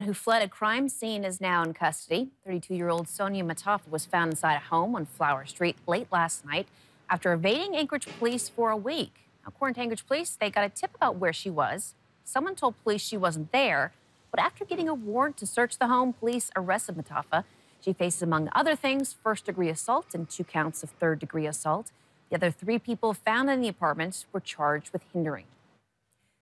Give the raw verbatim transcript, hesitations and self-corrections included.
who fled a crime scene is now in custody. thirty-two-year-old Sonia Matafa was found inside a home on Flower Street late last night after evading Anchorage police for a week. Now, according to Anchorage police, they got a tip about where she was. Someone told police she wasn't there, but after getting a warrant to search the home, police arrested Matafa. She faces, among other things, first-degree assault and two counts of third-degree assault. The other three people found in the apartment were charged with hindering.